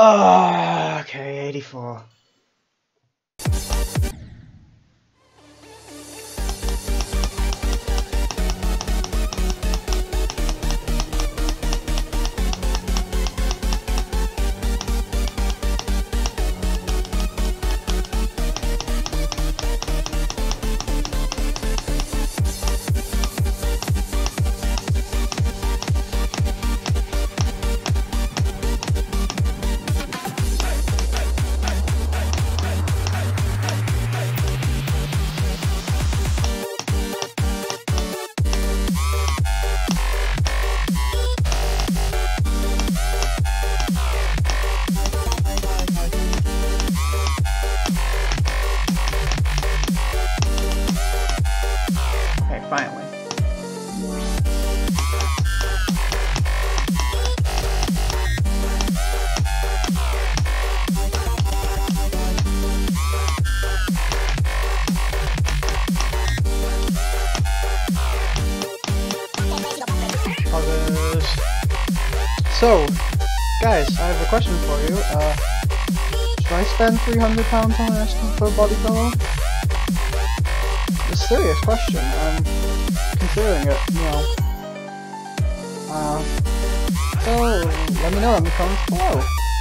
Oh, okay, 84. Finally. Others. So, guys, I have a question for you. Should I spend £300 on an estimate for a body pillow? It's a serious question. I'm considering it, you know. So let me know in the comments below.